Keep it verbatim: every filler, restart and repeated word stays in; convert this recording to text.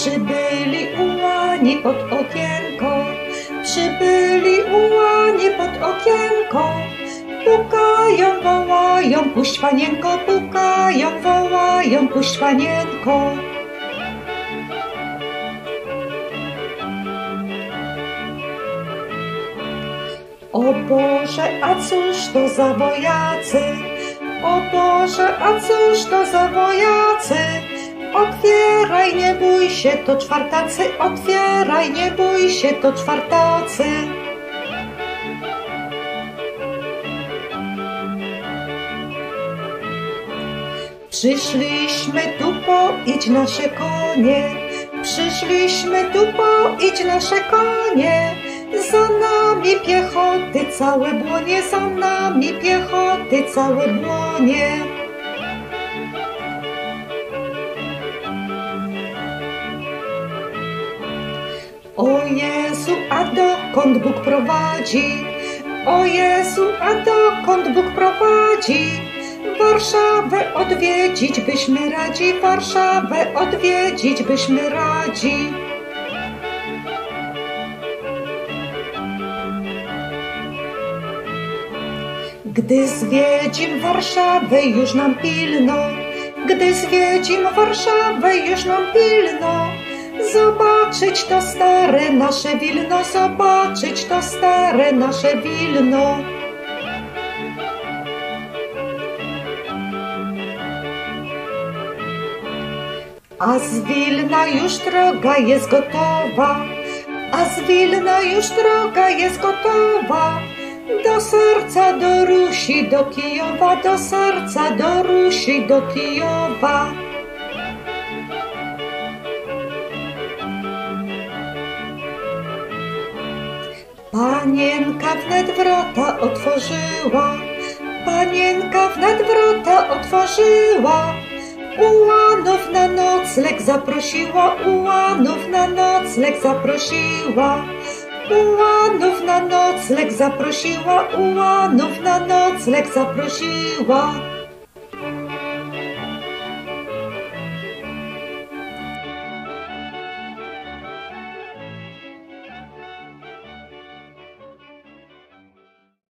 Przybyli ułani pod okienko, przybyli ułani pod okienko. Pukają, wołają, puść panienko, pukają, wołają, puść panienko. O Boże, a cóż to za wojacy? O Boże, a cóż to za wojacy? Otwieraj, nie bój się, to czwartacy, otwieraj, nie bój się, to czwartacy. Przyszliśmy tu poić nasze konie, przyszliśmy tu poić nasze konie. Za nami piechoty całe błonie, za nami piechoty całe błonie. O Jezu, a dokąd Bóg prowadzi? O Jezu, a dokąd Bóg prowadzi? Warszawę odwiedzić byśmy radzi, Warszawę odwiedzić byśmy radzi. Gdy zwiedzim Warszawę już nam pilno, gdy zwiedzim Warszawę już nam pilno, zobaczyć to stare nasze Wilno, zobaczyć to stare nasze Wilno. A z Wilna już droga jest gotowa, a z Wilna już droga jest gotowa. Do serca, do Rusi, do Kijowa, do serca, do Rusi, do Kijowa. Panienka wnet wrota otworzyła, panienka wnet wrota otworzyła. Ułanów na nocleg zaprosiła, ułanów na nocleg zaprosiła. Ułanów na nocleg zaprosiła, ułanów na nocleg zaprosiła.